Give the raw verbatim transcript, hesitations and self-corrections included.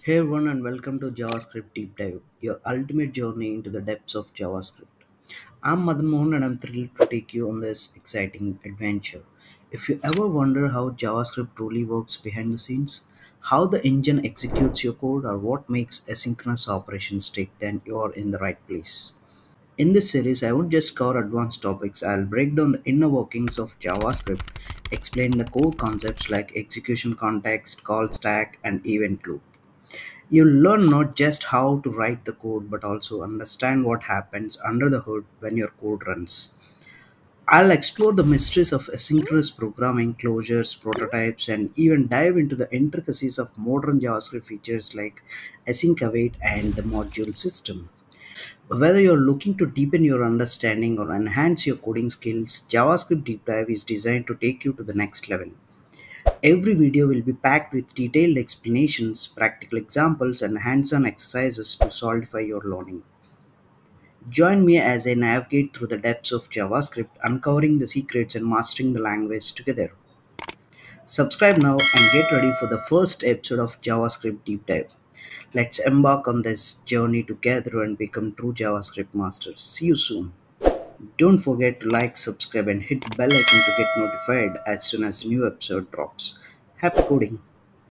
Hey everyone, and welcome to JavaScript Deep Dive, your ultimate journey into the depths of JavaScript. I'm Madan Mohan and I'm thrilled to take you on this exciting adventure. If you ever wonder how JavaScript truly works behind the scenes, how the engine executes your code, or what makes asynchronous operations tick, then you're in the right place. In this series, I won't just cover advanced topics, I'll break down the inner workings of JavaScript, explain the core concepts like execution context, call stack, and event loop. You'll learn not just how to write the code but also understand what happens under the hood when your code runs. I'll explore the mysteries of asynchronous programming, closures, prototypes, and even dive into the intricacies of modern JavaScript features like async await and the module system. Whether you're looking to deepen your understanding or enhance your coding skills, JavaScript Deep Dive is designed to take you to the next level. Every video will be packed with detailed explanations, practical examples, and hands on exercises to solidify your learning. Join me as I navigate through the depths of JavaScript, uncovering the secrets and mastering the language together. Subscribe now and get ready for the first episode of JavaScript Deep Dive. Let's embark on this journey together and become true JavaScript masters. See you soon. Don't forget to like, subscribe, and hit the bell icon to get notified as soon as a new episode drops. Happy coding!